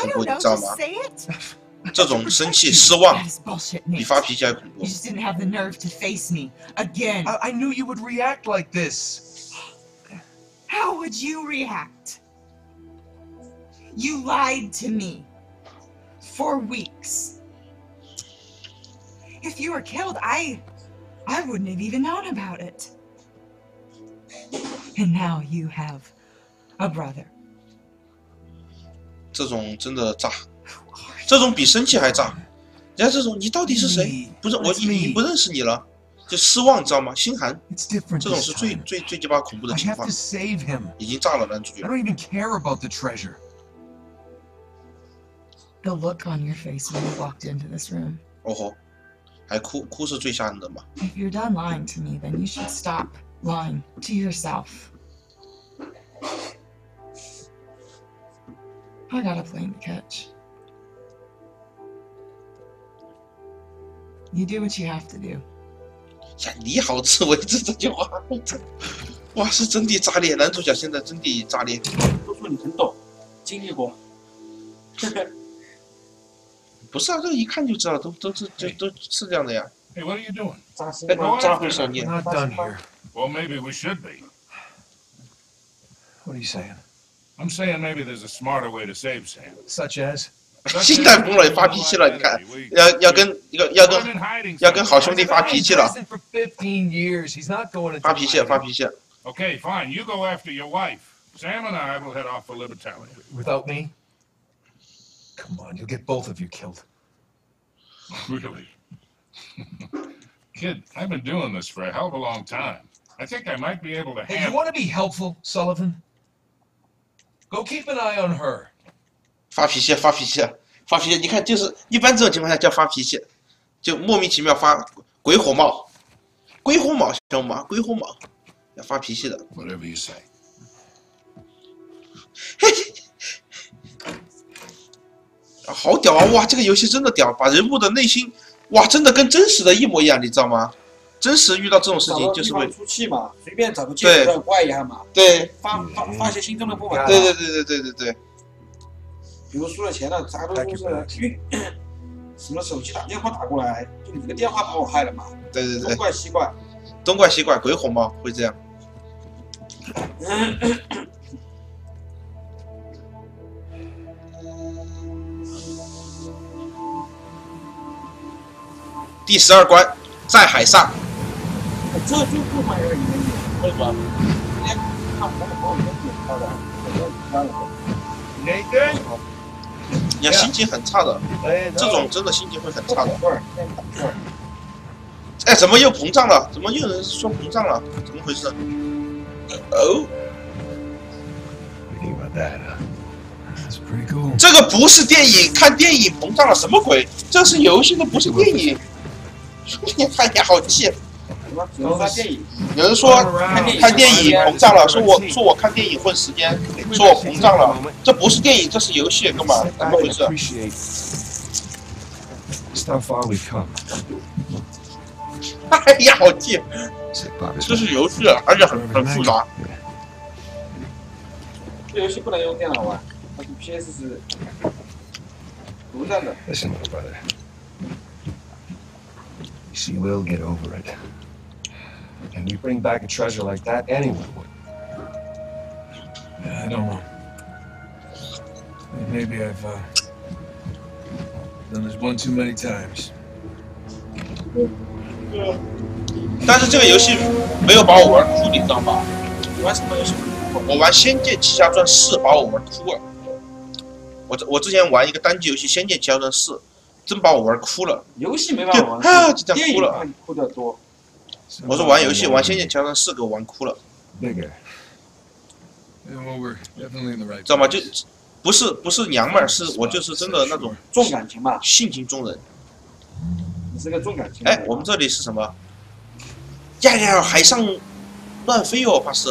恐怖，你知道吗？这种生气、失望，比发脾气还恐怖。 You just didn't have the nerve to face me again. I knew you would react like this. How would you react? You lied to me for weeks. If you were killed, I wouldn't have even known about it. And now you have a brother. 这种真的炸，这种比生气还炸。人家这种你到底是谁？不是我已不认识你了，就失望，你知道吗？心寒。这种是最鸡巴恐怖的情况。已经炸了男主角。 I don't even care about the treasure. The look on your face when you walked into this room. 哦吼，还哭是最吓人的嘛。 If you're done lying to me, then you should stop lying to yourself. I got a plane to catch. You do what you have to do. 呀，你好自为之这句话，哇，是真的炸裂！男主角现在真的炸裂。 都说你很懂，经历过。 不是啊，这一看就知道，都是这样的呀。 Hey, what are you doing? 扎回上念。 We're not done here. Well, maybe we should be. What are you saying? I'm saying maybe there's a smarter way to save Sam. Such as? 心态疯了，发脾气了，你看，要跟好兄弟发脾气了。 For 15 years, he's not going to 发脾气，发脾气。 Okay, fine. You go after your wife. Sam and I will head off for Libertalia. Without me? Come on, you'll get both of you killed. Really? Kid, I've been doing this for a hell of a long time. I think I might be able to Hey, you handle. want to be helpful, Sullivan? Go keep an eye on her. 发脾气，发脾气，发脾气！你看，就是一般这种情况下叫发脾气，就莫名其妙发鬼火冒，鬼火冒，晓得吗？鬼火冒，要发脾气的。 Whatever you say. 好屌啊！哇，这个游戏真的屌，把人物的内心，哇，真的跟真实的一模一样，你知道吗？真实遇到这种事情就是会出气嘛，随便找个借口怪一下嘛。 对， 发泄心中的不满。 对。 比如输了钱了，大多数是什么手机打电话打过来，就你这个电话把我害了嘛。 对。 东怪西怪。 东怪西怪，鬼火冒会这样。第12关，在海上。 这就不买了，为什么？今天看我的朋友圈点到的， 你看心情很差的，这种真的心情会很差的。哎，怎么又膨胀了？怎么又有人说膨胀了？怎么回事？哦。这个不是电影，看电影膨胀了什么鬼？这是游戏，都不是电影。你看你好气。有人说看电影膨胀了，说我看电影混时间，说我膨胀了。这不是电影，这是游戏，干嘛？怎么回事？哎呀，好气！这是游戏，而且很复杂。 这游戏不能用电脑玩，它是 PS 是独占的。 Listen, brother. She will get over it. And we bring back a treasure like that, anyone would. Yeah, I don't know. Maybe I've done this one too many times. 但是这个游戏没有把我玩哭，你知道吗？玩什么游戏？我玩《仙剑奇侠传4》把我玩哭了。我之前玩一个单机游戏《仙剑奇侠传4》，真把我玩哭了。 游戏没办法玩， 就这样哭了。 电影哭的多。 我说玩游戏玩《仙剑奇侠传4》给我玩哭了。知道吗？就不是娘们儿，是我就是真的那种重感情嘛， 性情中人。 你是个重感情。 哎，我们这里是什么？呀，海上乱飞哦，怕是。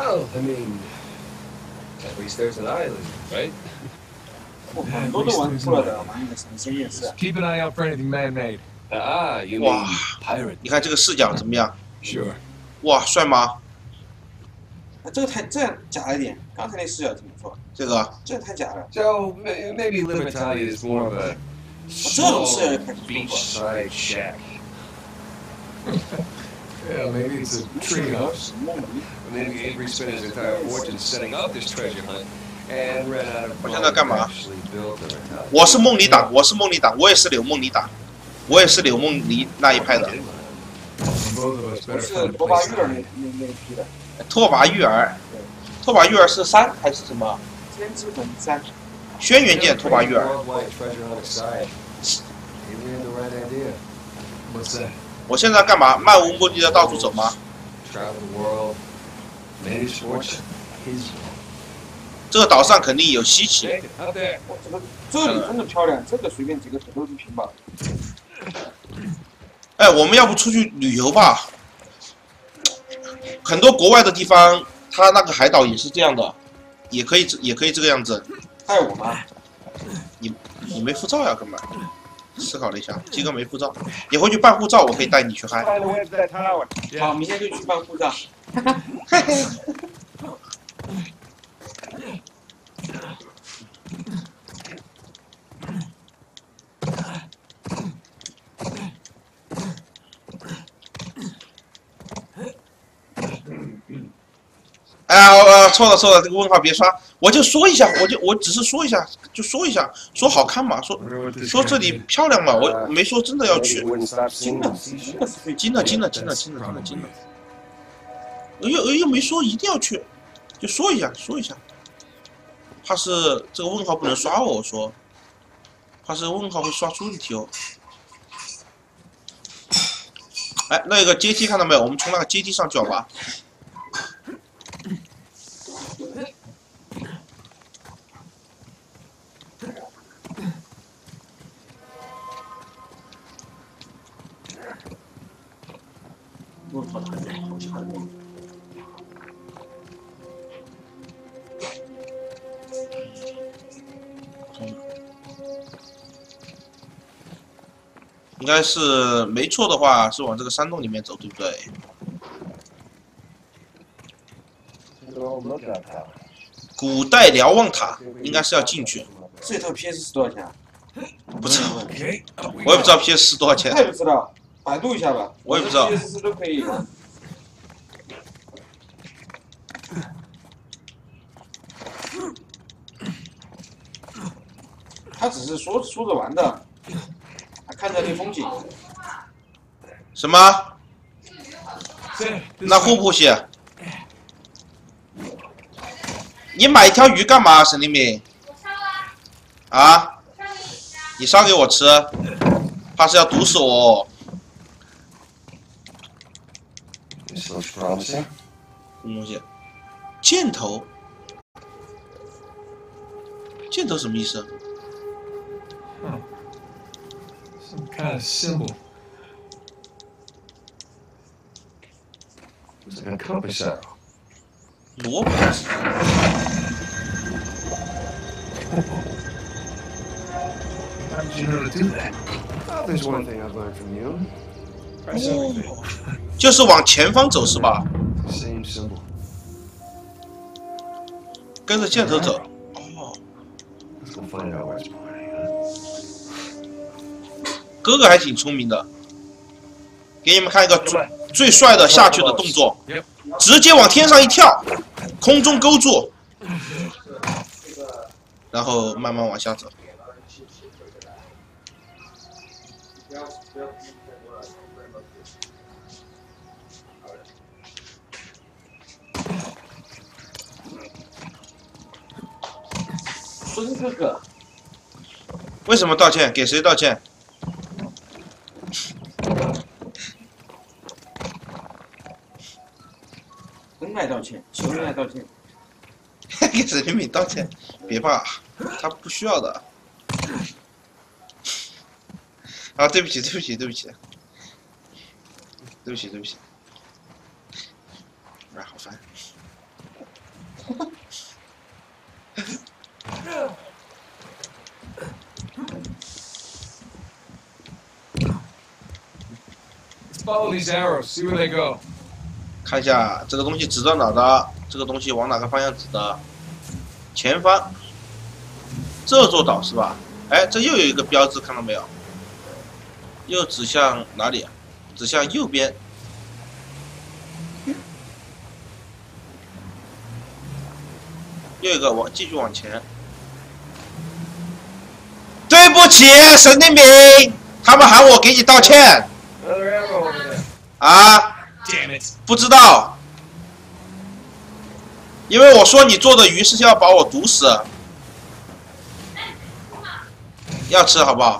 很多都玩哭了的，玩那个什么《仙剑4》。 Keep an eye out for anything man-made. 哇，你看这个视角怎么样？ Sure. 哇，帅吗？ 这个这样假一点。 刚才那视角挺不错， 这个这太假了。 So maybe Libertalia is more of a 这种视角也太不错了。 beachside shack. Yeah, maybe it's a treehouse. 梦里 Maybe Avery spent his entire fortune setting up this treasure hunt and ran out of 我现在干嘛？ actually built Libertalia. 我是梦里党，我是梦里党，我也是柳梦里党，我也是柳梦里那一派的。 Both of us 不 better 是 find a 罗巴 place 育 to 儿 hide. 那批的， 拓跋玉儿，拓跋玉儿是3还是什么？ 天之痕3。 轩辕剑拓跋玉儿。 Worldwide treasure hunt aside, maybe we had the right idea. What's that? 我现在干嘛？漫无目的的到处走吗？ Travel the world, made his fortune, his. 这个岛上肯定有稀奇。 Take it, up there. 哇，这里真的漂亮，这个随便几个土豆就平吧。 哎，我们要不出去旅游吧？很多国外的地方，它那个海岛也是这样的，也可以这个样子。 带我吗？ 你没护照呀，哥们儿。思考了一下，鸡哥没护照，你回去办护照，我可以带你去嗨。 好，明天就去办护照。 哎，错了，这个问号别刷，我就说一下，我只是说一下，就说一下，说好看嘛，说这里漂亮嘛，我没说真的要去。 惊了， 惊了，又没说一定要去，就说一下，怕是这个问号不能刷我说，怕是问号会刷出问题哦。哎，那个阶梯看到没有？我们从那个阶梯上去好吧？应该是没错的话，是往这个山洞里面走，对不对？古代瞭望塔应该是要进去， 这套 PS 多少钱啊？ 不知道，我也不知道 PS 多少钱我。也不知道，百度一下吧。 我也不知道 PS 都可以。他只是说着玩的，他看着那风景。 什么？那呼呼血？你买一条鱼干嘛，沈黎明？啊？你烧给我吃，怕是要毒死我哦。 This looks promising. 什么东西？箭头？箭头什么意思？ Some kind of symbol. Looks like a compass arrow. 罗盘。 How did you know to do that? Well, there's one thing I've learned from you. Press everything. 就是往前方走是吧？ Same symbol. 跟着箭头走。哦， Let's go find out where it's pointing. 哥哥还挺聪明的。给你们看一个最帅的下去的动作，直接往天上一跳，空中勾住，然后慢慢往下走。 孙哥哥， 为什么道歉？给谁道歉？ 恩爱道歉，求恩爱道歉。 给沈黎明道歉？别怕，他不需要的。啊，对不起，对不起，对不起，对不起，对不起。哎，好烦。 Follow these arrows, see where they go. 看一下这个东西指到哪的，这个东西往哪个方向指的。 前方这座岛是吧？哎，这又有一个标志，看到没有？又指向哪里？指向右边。又一个继续往前。对不起，神经病，他们喊我给你道歉。啊？不知道。因为我说你做的鱼是要把我毒死。要吃好不好？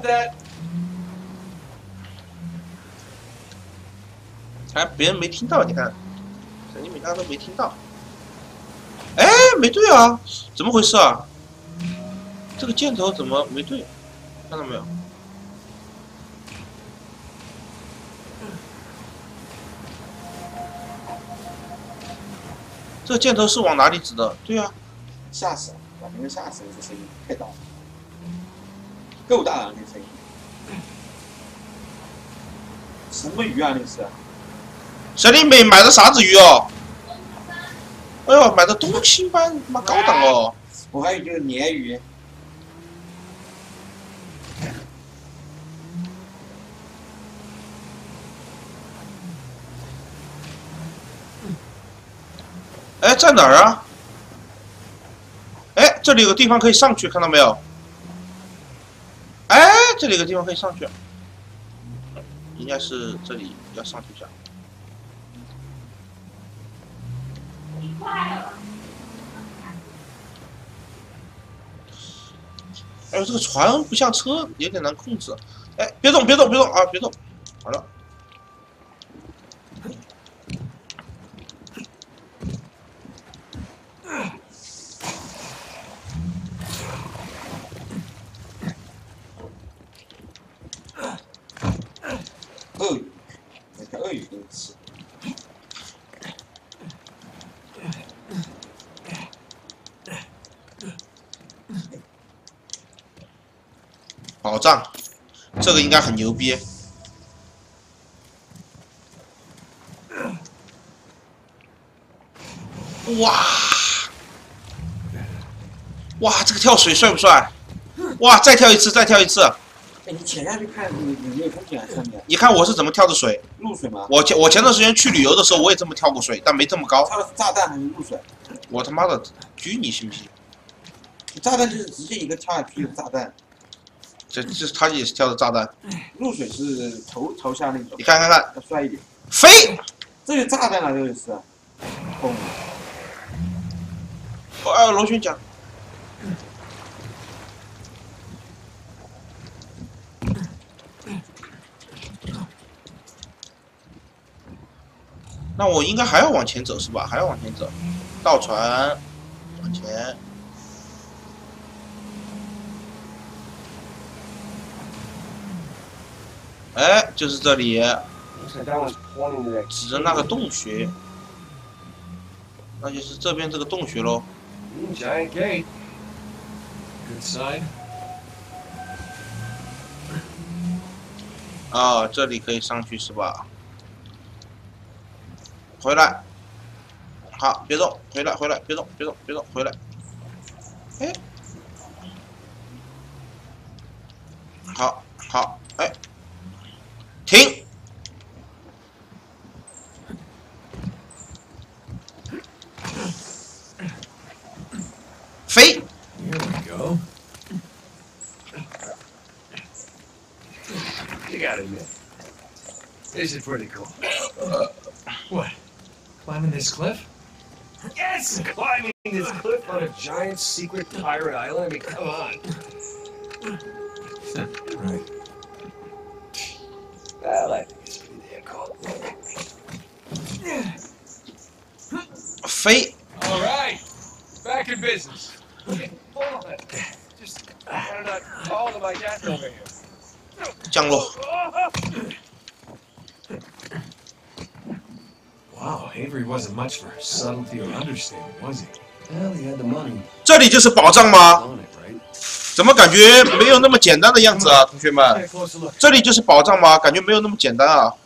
哎，别人没听到，你看，神经病刚刚都没听到。哎，没对啊，怎么回事啊？这个箭头怎么没对？看到没有？这个箭头是往哪里指的？对啊， 吓死了，把别人吓死了，这声音太大了，够大了，那声音。什么鱼啊？那是？ 神经病买的啥子鱼哦？哎呦，买的东星斑，他妈高档哦！ 我还以为就是鲶鱼。 哎，在哪儿啊？哎，这里有个地方可以上去，看到没有？哎，这里有个地方可以上去，应该是这里要上去一下。哎呦，这个船不像车，有点难控制。哎，别动，别动，别动啊，别动！好了。 鳄鱼，那条鳄鱼给你吃。 宝藏，这个应该很牛逼。哇！哇，这个跳水帅不帅？哇，再跳一次，再跳一次！ 哎，你潜下去看有没有风景啊？上面？ 你看我是怎么跳的水？ 露水吗？ 我前段时间去旅游的时候，我也这么跳过水，但没这么高。 它是炸弹还是露水？ 我他妈的狙你信不信？ 炸弹就是直接一个跳下去的炸弹。 这他也是跳的炸弹。 露水是头下那种。 你看看看， 要帅一点。 飞！ 这就炸弹了，这个是。砰！ 哎，螺旋桨。那我应该还要往前走是吧？还要往前走，倒船，往前。哎，就是这里，指着那个洞穴，那就是这边这个洞穴喽。 Giant gate. Good sign. 啊，这里可以上去是吧？回来，好，别动，回来，回来，别动，别动，别动，回来。哎，好，好，哎，停，飞。 Here we go. You gotta admit, this is pretty cool. What? Climbing this cliff? Yes! Climbing this cliff on a giant secret pirate island? I mean, come on. Right. Well, I think it's pretty damn cool. 飞。 All right. Back in business. Hold on. Just better not fall to my death over here. 降落。 Wow, Avery wasn't much for subtlety or understatement, was he? Well, he had the money 这里就是宝藏吗？ on it, right? 怎么感觉没有那么简单的样子啊，同学们？ Take a closer look. 这里就是宝藏吗？感觉没有那么简单啊。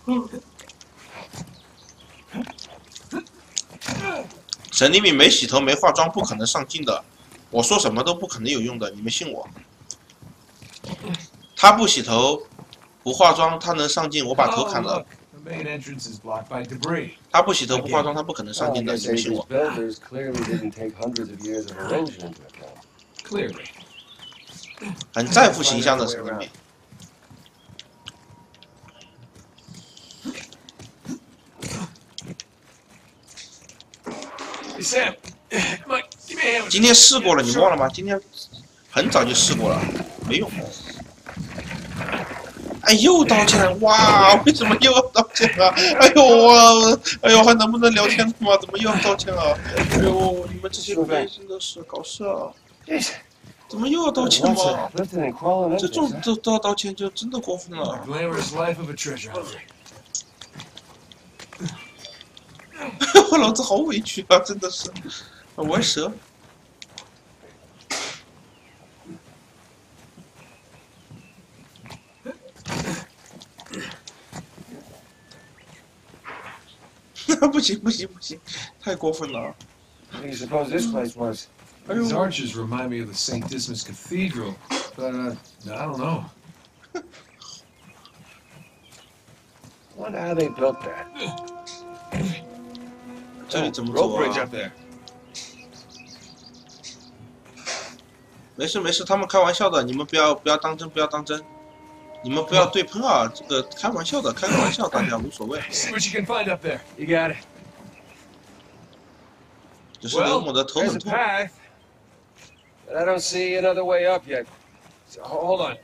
沈黎敏没洗头没化妆不可能上镜的，我说什么都不可能有用的，你们信我？他不洗头不化妆，他能上镜，我把头砍了。他不洗头不化妆，他不可能上镜的，你们信我？ 很在乎形象的沈黎敏。 今天试过了，你忘了吗？今天很早就试过了，没用。哎，又道歉！哇，为什么又要道歉啊？哎呦我，哎呦还能不能聊天吗？怎么又要道歉啊？哎呦，你们这些人真的是搞事啊！怎么又要道歉吗？这种都要道歉，就真的过分了。我老子好委屈啊，真的是，玩蛇。不行不行不行，太过分了。 These arches remind me of the St. Dismas Cathedral, but I don't know. Wonder how they built that. 这里怎么走啊？没事没事，他们开玩笑的，你们不要当真，不要当真，你们不要对喷啊！这个开玩笑的，开个玩笑，大家无所谓。 See what you can find up there. You got it. 只是刘某的头很痛。 But I don't see another way up yet. So, hold on.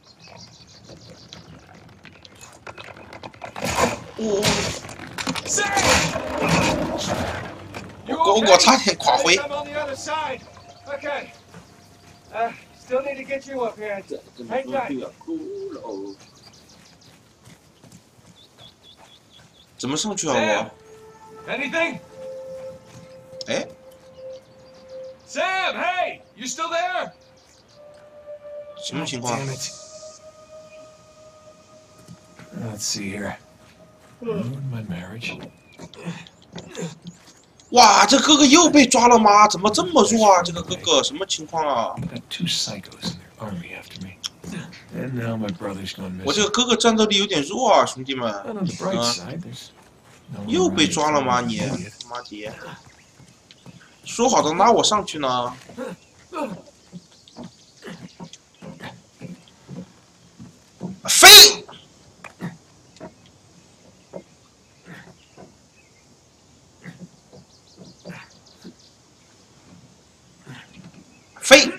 我差点垮回。 Still need to get you up here. Hang tight. 怎么上去啊我？ Anything? 哎 Sam, hey, you still there? 什么情况？ Damn it. Let's see here. Ruined my marriage. 哇，这哥哥又被抓了吗？怎么这么弱啊？这个哥哥什么情况啊？ Got 2 psychos in their army after me. And now my brother's gone 我这 missing. 个哥哥战斗力有点弱啊，兄弟们。 But on the bright side, there's no one 又被 around 抓了吗？ to 你 idiot. 妈爹！说好的拉我上去呢？飞！飞！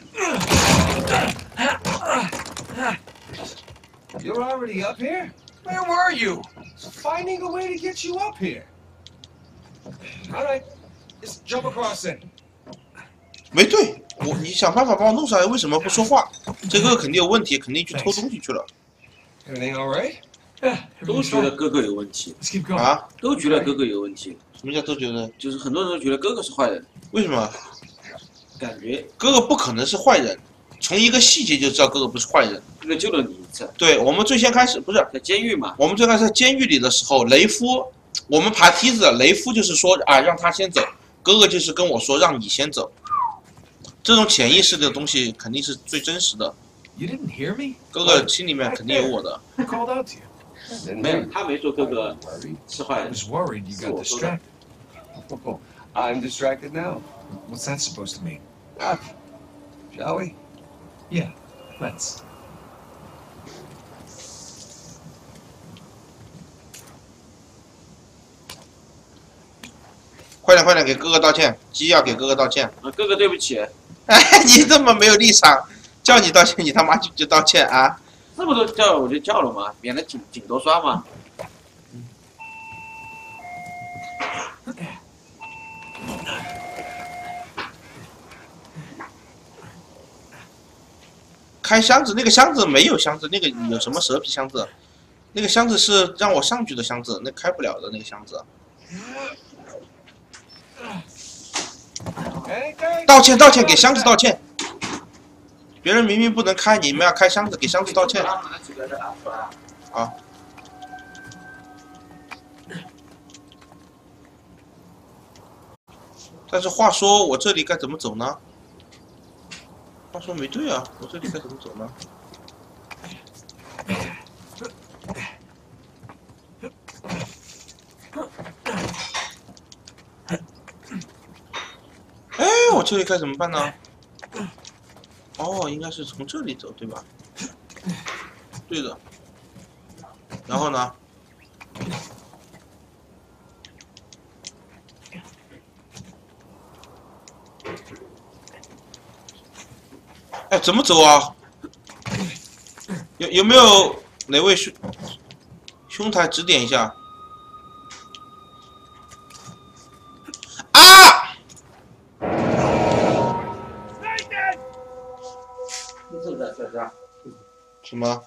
You're already up here? Where were you? Finding a way to get you up here. All right, just jump across then. 没对，你想办法把我弄上来，为什么不说话？这个肯定有问题，肯定去偷东西去了。 Everything all right? 都觉得哥哥有问题 Let's keep going. 啊？ 都觉得哥哥有问题， 什么叫都觉得？ 就是很多人都觉得哥哥是坏人， 为什么？ 感觉哥哥不可能是坏人，从一个细节就知道哥哥不是坏人。 哥哥救了你一次， 对，我们最先开始不是， 在监狱嘛， 我们最开始在监狱里的时候，雷夫，我们爬梯子，雷夫就是说啊让他先走，哥哥就是跟我说让你先走。这种潜意识的东西肯定是最真实的。 You didn't hear me? 哥哥心里面肯定有我的。 I called out to you. 没有，他没说哥哥是坏 I 人， was worried you got distracted. Oh, I'm distracted now. What's that supposed to mean? Shall we? Yeah, let's. 快点快点，给哥哥道歉，鸡要给哥哥道歉。 啊，哥哥对不起， 哎，你这么没有立场，叫你道歉，你他妈就道歉啊！ 这么多叫我就叫了嘛，免得警多刷嘛。 开箱子，那个箱子没有箱子，那个有什么蛇皮箱子？那个箱子是让我上去的箱子，那开不了的那个箱子。道歉道歉，给箱子道歉。别人明明不能开，你们要开箱子，给箱子道歉。啊。 但是话说，我这里该怎么走呢？话说没对啊，我这里该怎么走呢？哎，我这里该怎么办呢？哦，应该是从这里走，对吧？对的。然后呢？哎，怎么走啊？有没有哪位兄台指点一下？啊！什么？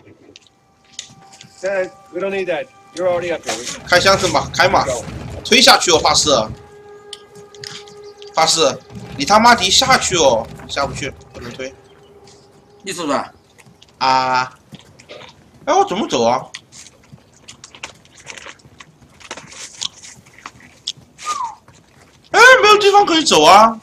Sam, we don't need that. You're already up here. 开箱子吧，开嘛，推下去哦，发誓，发誓，你他妈的下去哦，下不去，不能推。 你走吧。 啊！哎，我怎么走啊？哎，没有地方可以走啊！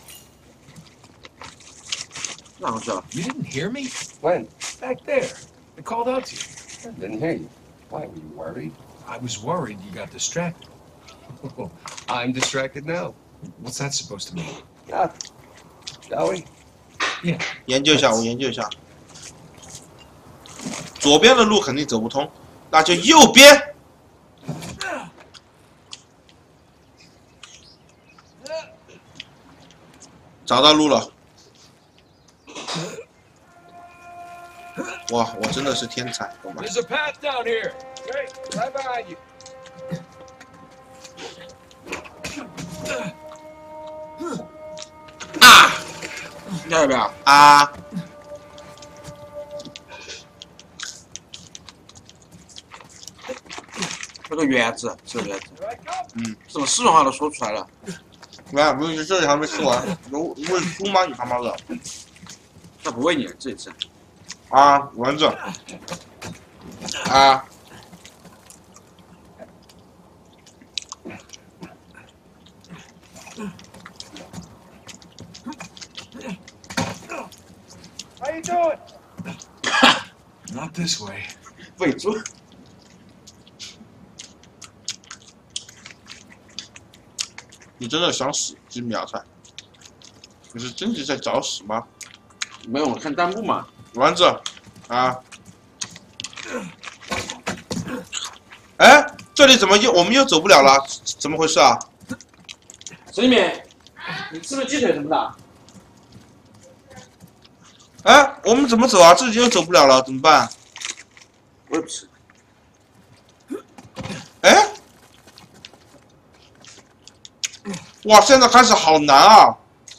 哪个去了？ You didn't hear me? When? Back there. I called out to you. I didn't hear you. Why were you worried? I was worried you got distracted. I'm distracted now. What's that supposed to mean? Nothing. Shall we? Yeah. 研究一下，我研究一下。左边的路肯定走不通，那就右边。找到路了。哇，我真的是天才，懂吗？ There's a path down here. Great. Right behind you. 啊要不要？ 啊！ 这个园子，这个园子， Here I come. 怎么四川话都说出来了？ 喂，不是这里还没吃完，喂猪吗？你他妈的！ 他不喂你这一次。 啊，丸子。啊。 How you doing? Not this way. 喂猪。 你真的想死就秒杀？你是真的在找死吗？ 没有，我看弹幕嘛。 丸子，啊。哎，这里怎么我们又走不了了？怎么回事啊？ 孙一鸣，你吃不吃鸡腿什么的？ 哎，我们怎么走啊？这里又走不了了，怎么办？ 我也不吃。 哎，哇，现在开始好难啊！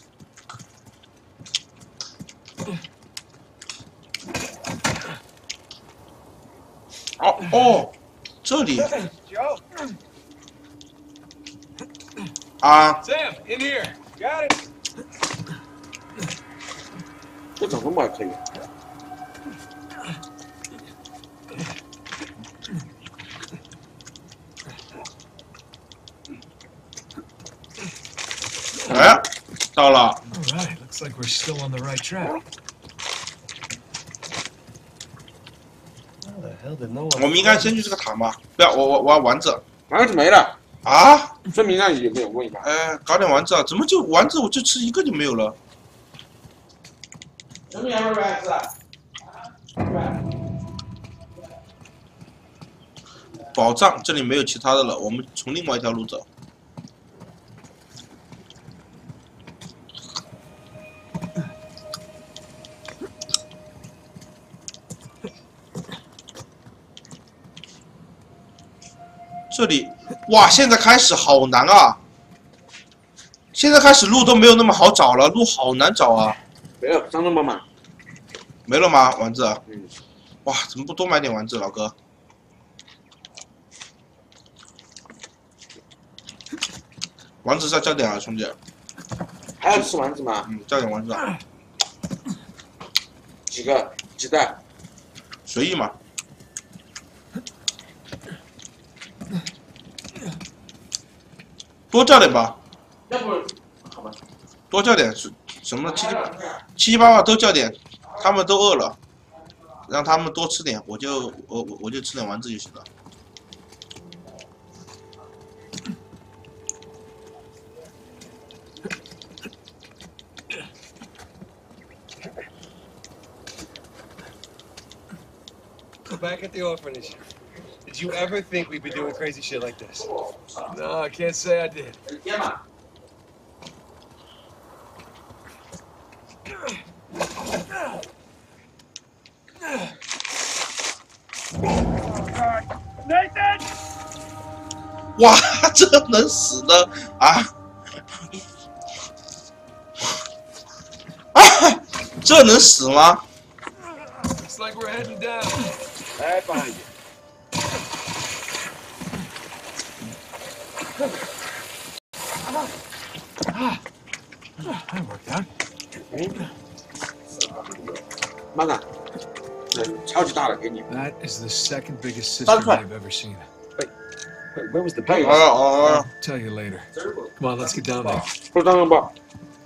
哦哦，这里 Joe. 啊， Sam, in here. Got it. 这怎么还可以？ 哎，到了。 All right. Looks like we're still on the right track. How the hell did no one? 我们应该先去这个塔吗？不要，我要丸子丸子没了， 啊！ 说明那有没有问一把？ 哎，搞点丸子啊！怎么就丸子我就吃一个就没有了？ 说明要不丸子？ 宝藏这里没有其他的了，我们从另外一条路走。这里，哇！现在开始好难啊！现在开始路都没有那么好找了，路好难找啊！ 没有，张东帮忙。 没了吗？丸子？ 嗯。 哇，怎么不多买点丸子，老哥？丸子再加点啊，兄弟。 还要吃丸子吗？ 嗯，加点丸子啊。 几个？几袋？ 随意嘛。多加点吧。 要不多叫点什么七七八八都叫点，他们都饿了，让他们多吃点，我就吃点丸子就行了。 Back at the orphanage. Did you ever think we'd be doing crazy shit like this? No, I can't say I did. Nathan! 哇，这能死的啊！啊，这能死吗？ Looks like we're heading down. Right behind you. That worked out. 慢点，超级大的给你。 That is the second biggest cistern I've ever seen. Wait, where was the base? I'll tell you later. Come on, let's get down there. 不当然吧。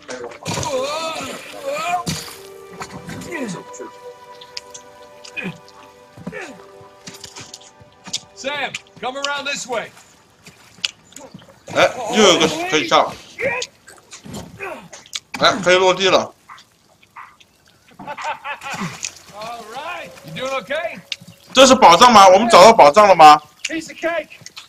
Sam, come around this way. 哎，又有个可以下了。哎，可以落地了。 All right, you doing okay? 这是宝藏吗？我们找到宝藏了吗？ Piece of cake.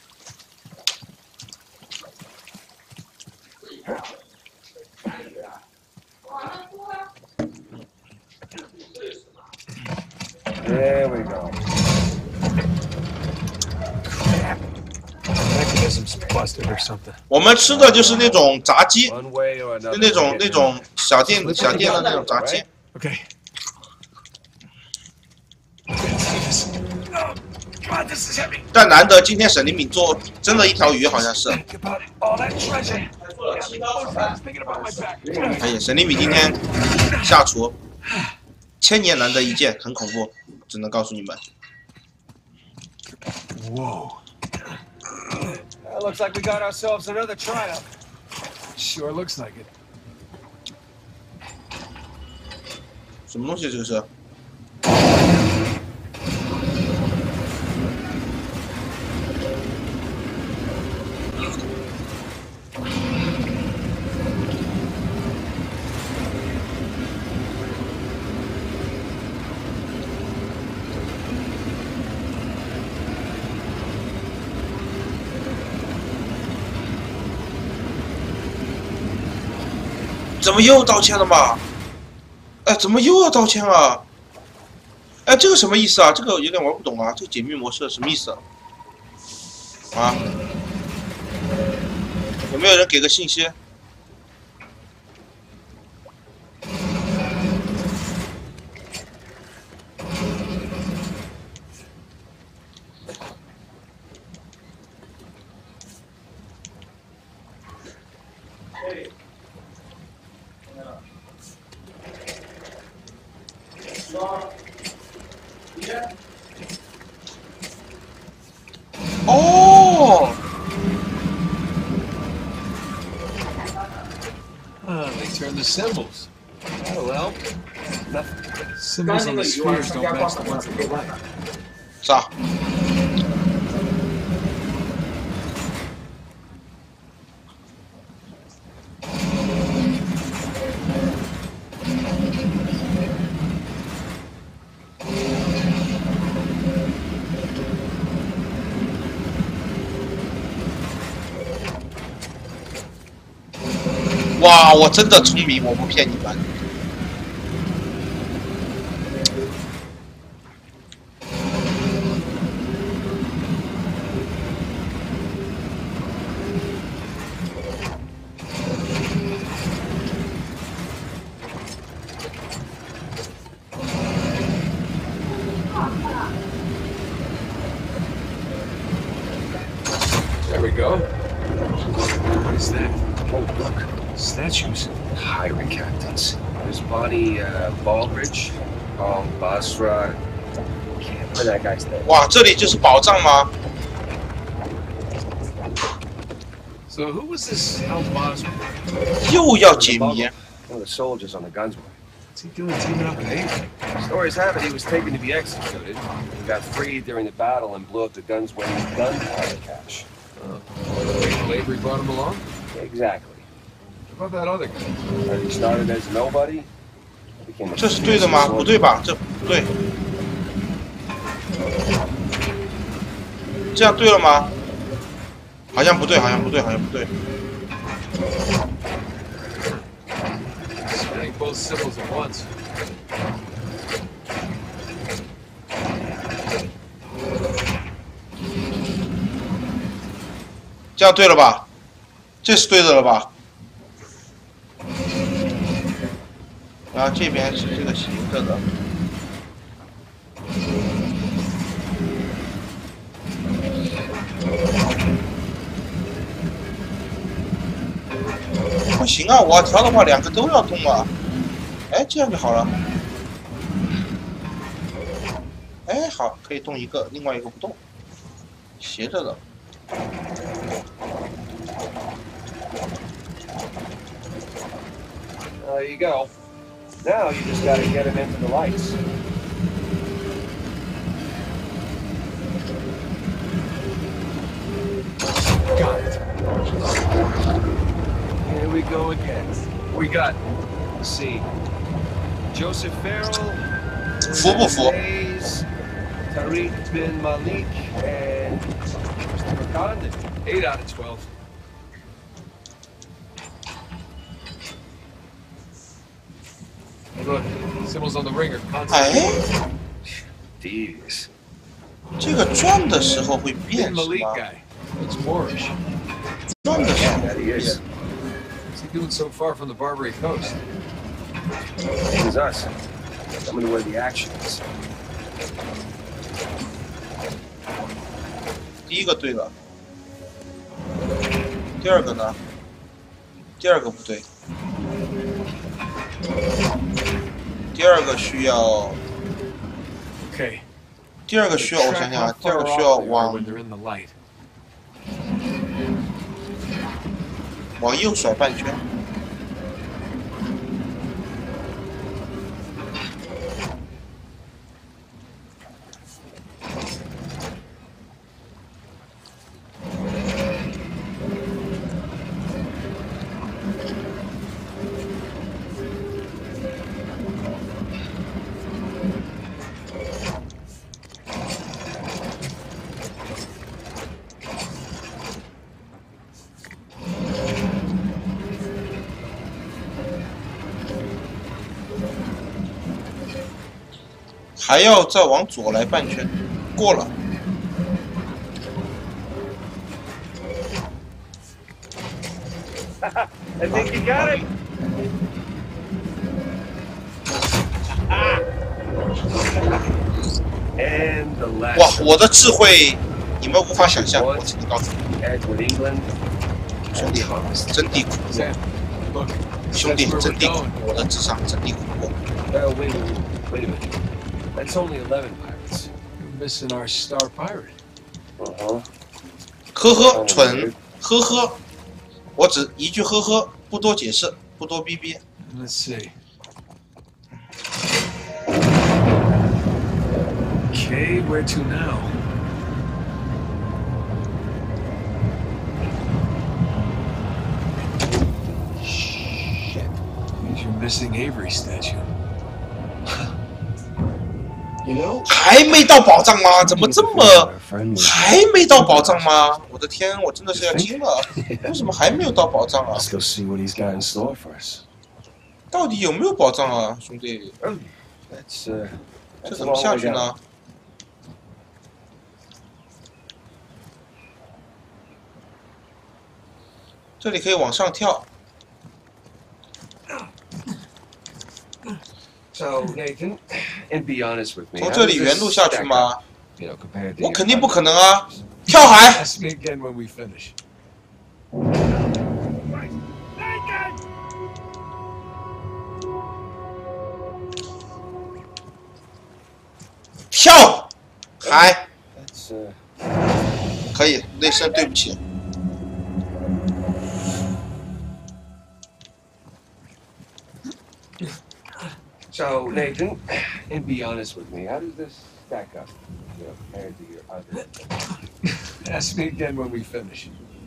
，There we go. Crap. Mechanism's busted or something. 我们吃的就是那种炸鸡， One way or 就 another. 那种小店的那种炸鸡。 Okay. Oh, God, this is heavy. 但难得今天沈灵敏做蒸了一条鱼，好像是。 Think about all that treasure. Thinking about my back. 哎呀，沈灵敏今天下厨，千年难得一见，很恐怖，只能告诉你们。 Whoa. That looks like we got ourselves another triumph. Sure looks like it. 什么东西？这个是？ 怎么又道歉了嘛？哎，怎么又要道歉啊？哎，这个什么意思啊？这个有点玩不懂啊。这个解密模式什么意思啊？啊？有没有人给个信息？哦， They turn the symbols. That'll help. Symbols on the spheres don't match the ones in the light. 啥？哇，我真的聪明，我不骗你们。 There we go. What is that? Oh, look. Statues. Pirate captains. There's Bonnie Baldridge, Basra. Can't remember that guy's name. 哇，这里就是宝藏吗？ So So who was this Hal Bosman? 又要解谜。 One of the soldiers on the Gunsway. What's he doing teaming up with Avery? Stories have it he was taken to be executed. He got freed during the battle and blew up the Gunsway's gunpowder cache. Avery brought him along? Exactly. What about that other guy? He started as nobody. Became a 这是对的吗？不对吧？这不对。这样对了吗？好像不对，好像不对，好像不对。 Spelling both symbols at once. 这样对了吧？这是对的了吧？然后这边是这个斜着的。不行啊！我要调的话，两个都要动啊。哎，这样就好了。哎，好，可以动一个，另外一个不动，斜着的。 There you go. Now you just gotta get him into the lights. Got it. Here we go again. We got, let's see, Joseph Farrell, 服不服？ Hayes, Tariq bin Malik, and Christopher Condon. 8 out of 12. Hey, look, symbols on the ring are constant. 哎， Jeez. 这个转的时候会 Bin 变是 Malik 吗？ guy. Looks Moorish. 转的时候 That he is. What's he doing so far from the Barbary Coast? Same as us. Coming to where the action is. 第一个对了，第二个呢？第二个不对，第二个需要， Okay. 第二个需要我想想啊，第二个需要往 when they're in the light. 往右甩半圈。还要再往左来半圈，过了。 I think you got it. And the last. 哇，我的智慧你们无法想象，我只能告诉你， Edward England. 兄弟，真地恐怖， Sam, look, 兄弟 that's where 真 we're 地恐 going. 怖，我的智商真地恐怖。 Wait a minute. That's only 11 pirates. You're missing our star pirate. Uh-huh. 呵呵，蠢，呵呵，我只一句呵呵，不多解释，不多逼逼。 Let's see. Okay, where to now? Shit. Means you're missing Avery statue. You know, 还没到宝藏吗？怎么这么还没到宝藏吗？我的天，我真的是要惊了！为什么还没有到宝藏啊？ let's go see what he's got in store for us. 到底有没有宝藏啊，兄弟？ That's 这 that's 怎么 all 下 I 去 got. 呢？这里可以往上跳。 So Nathan, and be honest with me. 从这里原路下去吗？ You know, compared to 我 your 肯定不 buddy. 可能啊！跳海！ Ask me again when we finish. 跳海 That's 可以，内森对不起。 So, Nathan, and be honest with me, how does this stack up, you know, compared to your other? Ask me again when we finish.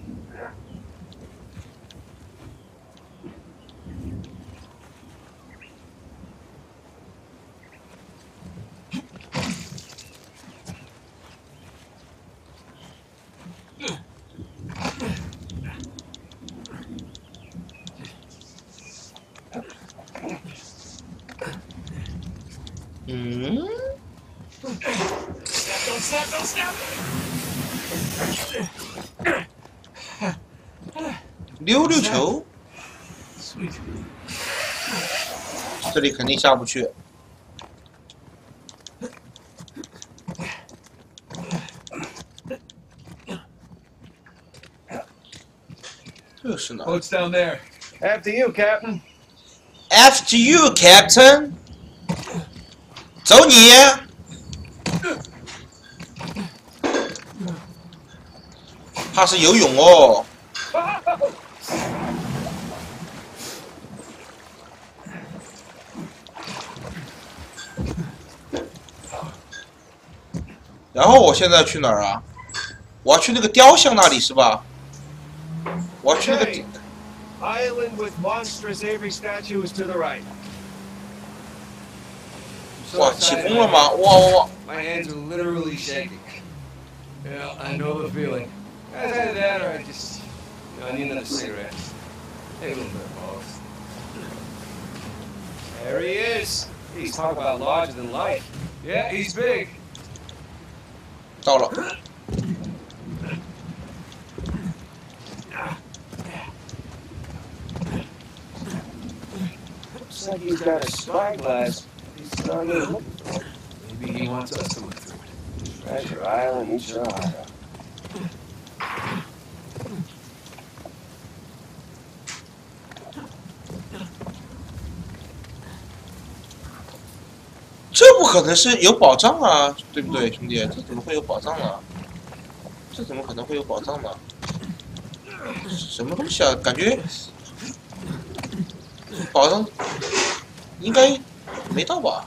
嗯， Don't snap, don't snap! 溜溜球， Sweet. 这里肯定下不去。这是哪 Boat's down there. After you, Captain. ？After you, Captain。走你！他是游泳哦。然后我现在去哪儿啊？我要去那个雕像那里是吧？我要去那个。 Okay. Island with monstrous Avery statue is to the right. 哇，起风了吗？哇哇哇！ My hands are literally shaking. Yeah, I know the feeling. Either that or I just, you know, I need another cigarette. Maybe a little bit of both. There he is. He's talking about larger than life. Yeah, he's big. 到了。 Looks like he's got a spyglass. He's not gonna look. Maybe he wants us to look through it. Treasure Island, you sure are. 这不可能是有宝藏啊，对不对，兄弟？这怎么会有宝藏啊？这怎么可能会有宝藏呢？什么东西啊？感觉宝藏应该没到吧？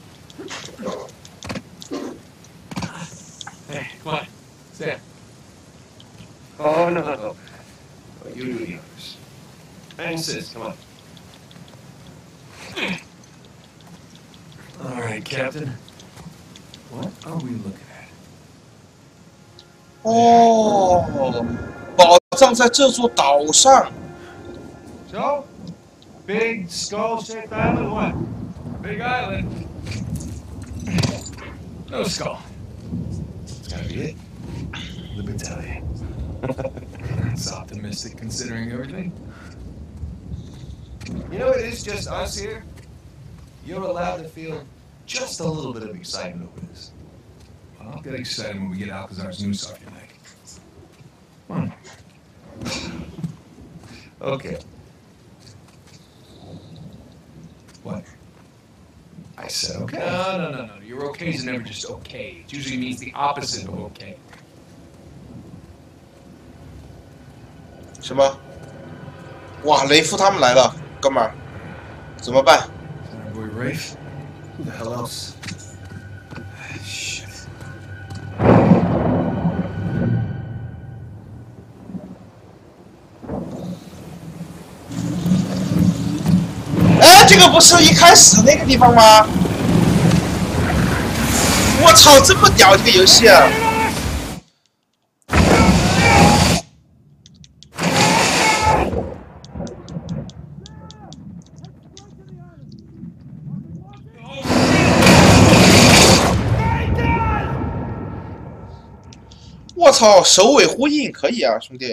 Hey, come on. Sam. Oh, no, no, no. You do the others. And sis, come on. All right, Captain. What are we looking at? 哦，宝藏在这座岛上。 So, big skull-shaped island, what? Big island. No skull. That's gotta be it. Libertalia. That's optimistic considering everything. You know, it is just us here. You're allowed to feel just a little bit of excitement over this. Well, I'll get excited when we get Alcazar's new stuff tonight. Come on. Okay. What? I said okay. No. Your okays are never just okay. It usually means the opposite of okay. 什么？哇，雷夫他们来了，哥们儿，怎么办？ Our boy Rafe? Who the hell else? Shit. 哎，这个不是一开始那个地方吗？我操，这么屌这个游戏啊！ 我操，首尾呼应可以啊，兄弟。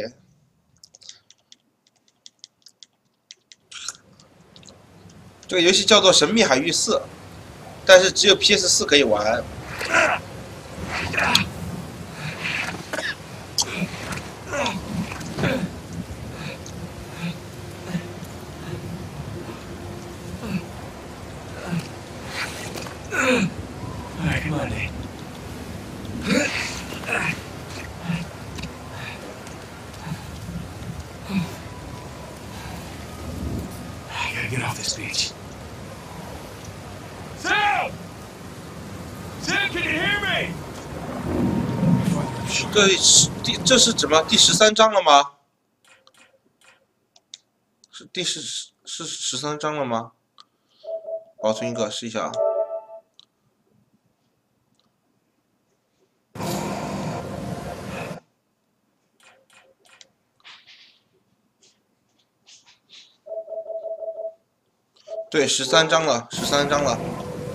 这个游戏叫做《神秘海域4》，但是只有 PS4 可以玩。 Alright, come on, Nate. I gotta get off this beach. 这是怎么第13章了吗？是13章了吗？保存一个试一下啊。对，13章了，13章了。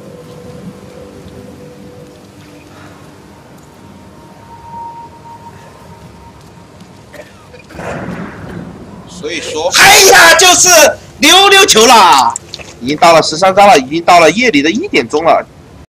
所以说，哎呀，就是溜溜球啦！已经到了13章了，已经到了夜里的1点钟了。